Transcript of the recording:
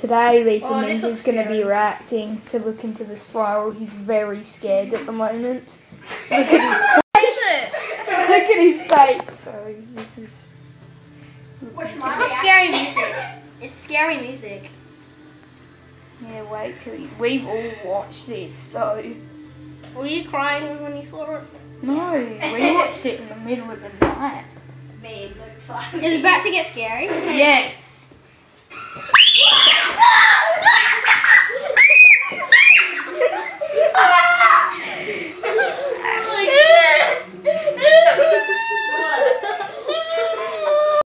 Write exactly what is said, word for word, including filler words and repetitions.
Today, Lethan Oh, this is looks just going to be scary. reacting to look into the spiral. He's very scared at the moment. Look at his What is it? look at his face. So this is. It's not scary music. It's scary music. Yeah, wait till you, we've all watched this. So Were you crying when you saw it? no, we watched it in the middle of the night. Me, like five. It's about to get scary. Yes.